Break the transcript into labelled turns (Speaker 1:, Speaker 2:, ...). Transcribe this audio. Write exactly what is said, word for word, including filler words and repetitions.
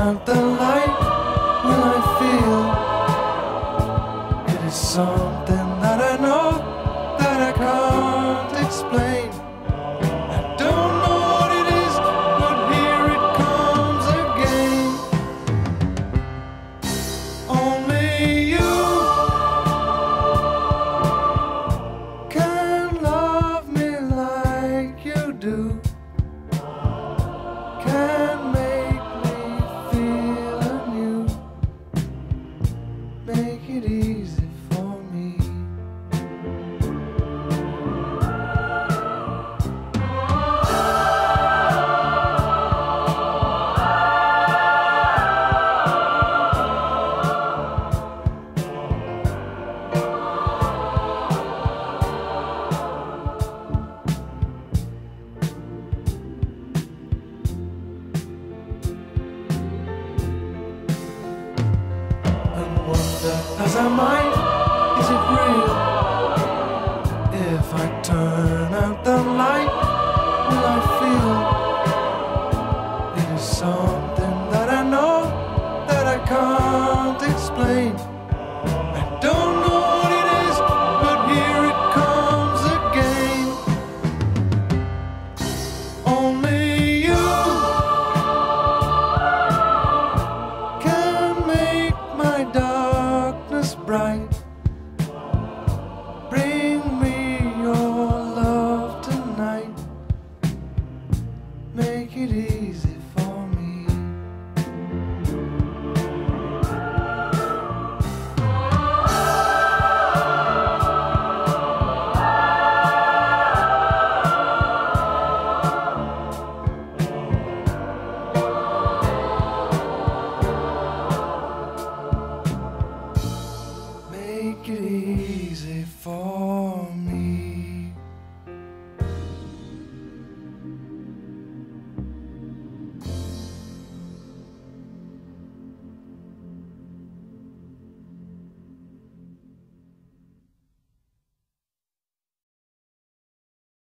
Speaker 1: something like when I feel it is something that I know that I can't explain. I don't know what it is, but here it comes again. Only you can love me like you do, can make me feel anew, make it easy for me. And wonder as I might, is it